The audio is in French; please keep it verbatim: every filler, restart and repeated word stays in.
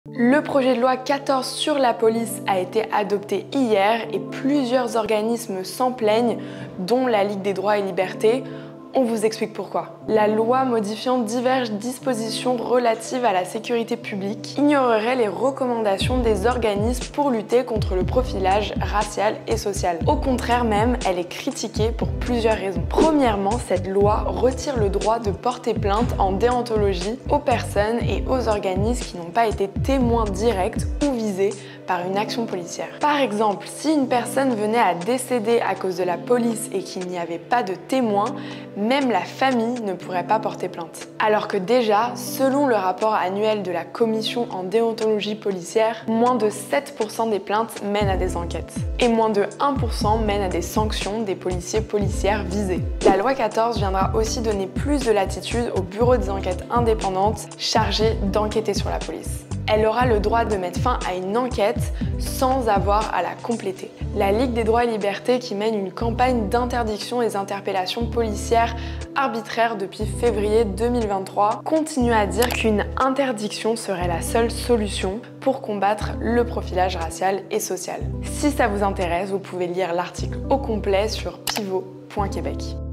Le projet de loi quatorze sur la police a été adopté hier et plusieurs organismes s'en plaignent, dont la Ligue des droits et libertés. On vous explique pourquoi. La loi modifiant diverses dispositions relatives à la sécurité publique ignorerait les recommandations des organismes pour lutter contre le profilage racial et social. Au contraire même, elle est critiquée pour plusieurs raisons. Premièrement, cette loi retire le droit de porter plainte en déontologie aux personnes et aux organismes qui n'ont pas été témoins directs ou visés par une action policière. Par exemple, si une personne venait à décéder à cause de la police et qu'il n'y avait pas de témoin, même la famille ne pourrait pas porter plainte. Alors que déjà, selon le rapport annuel de la Commission en déontologie policière, moins de sept pour cent des plaintes mènent à des enquêtes. Et moins de un pour cent mènent à des sanctions des policiers policières visés. La loi quatorze viendra aussi donner plus de latitude au bureau des enquêtes indépendantes chargé d'enquêter sur la police. Elle aura le droit de mettre fin à une enquête sans avoir à la compléter. La Ligue des droits et libertés, qui mène une campagne d'interdiction des interpellations policières arbitraires depuis février deux mille vingt-trois, continue à dire qu'une interdiction serait la seule solution pour combattre le profilage racial et social. Si ça vous intéresse, vous pouvot lire l'article au complet sur pivot point québec.